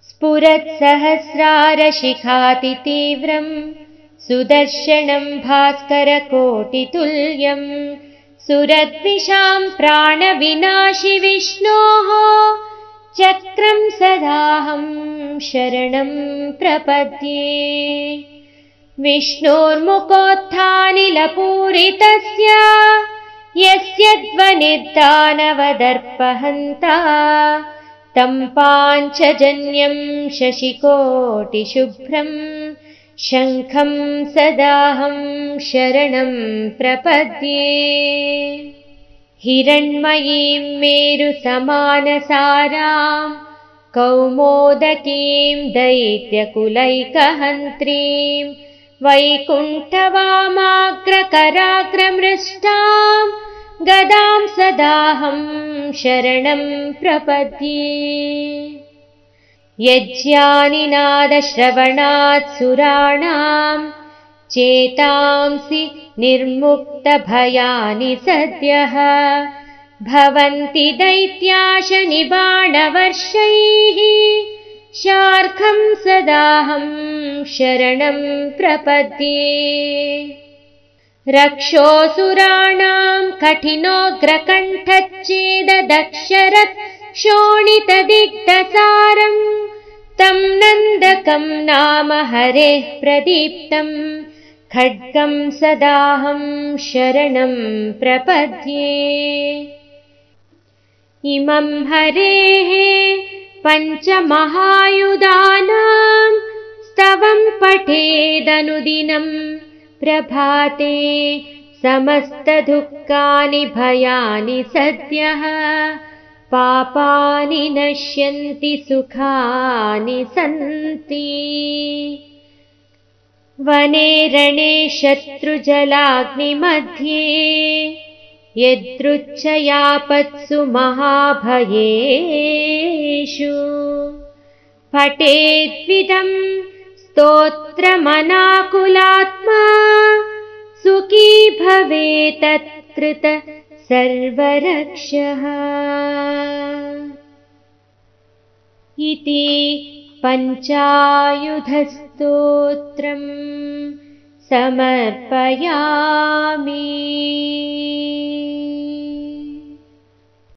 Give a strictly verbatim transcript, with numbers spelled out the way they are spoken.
स्फुरत्सहस्रारशिखातितीव्रम् सुदर्शनम् भास्करकोटितुल्यम् सुरद्विषां प्राणविनाशि विष्णोः चक्रं सदाहं शरणं प्रपद्ये। विष्णोर्मुखोत्थानिलपूरितस्य यस्य ध्वनिर्दानवदर्पहन्ता तं पाञ्चजन्यं शशिकोटिशुभ्रं शङ्खं सदाहं शरणं प्रपद्ये। हिरण्मयीं मेरुसमानसारां कौमोदकीं दैत्यकुलैकहन्त्रीं वैकुण्ठवामाग्रकराग्रमृष्टां गदां सदाहं शरणं प्रपद्ये। यज्ञानिनादश्रवणात् सुराणां चेतांसि निर्मुक्तभयानि सद्यः भवन्ति दैत्याशनिबाणवर्षैः शार्खं सदाहं शरणं प्रपद्ये। रक्षोऽसुराणां कठिनोग्रकण्ठच्छेददक्षरत् शोणितदिग्धसारं तं नन्दकं नाम हरेः प्रदीप्तं खड्गं सदाहं शरणं प्रपद्ये। इमं हरेः पञ्चमहायुधानां स्तवं पठेदनुदिनं प्रभाते समस्तदुःखानि भयानि सद्यः पापानि नश्यन्ति सुखानि सन्ति। वने रणे शत्रुजलाग्निमध्ये यदृच्छयापत्सु महाभयेषु पठेद्विदं स्तोत्रमनाकुलात्मा सुखी भवेत् तत्कृत सर्वरक्षः। इति पञ्चायुधस्तोत्रम् समर्पयामि।